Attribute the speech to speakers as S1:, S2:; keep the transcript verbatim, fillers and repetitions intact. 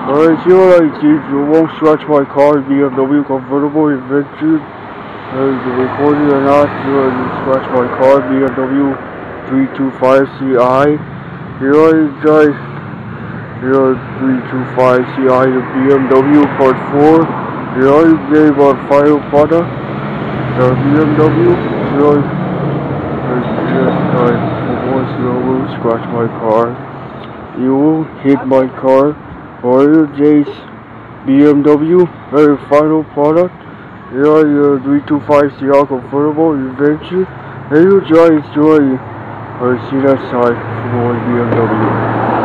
S1: Alright, see what I did. You won't scratch my car, B M W convertible adventure. Uh, the recording or not, you know, you scratch my car, B M W three two five C I. You know, guys, you know, three two five C I, the B M W part four. You know, you gave a final product, the B M W. You know, uh, once you will scratch my car, you will hit my car. Royal J's B M W, very final product. You know, your three two five C R convertible adventure. And you try enjoy or see that side for B M W.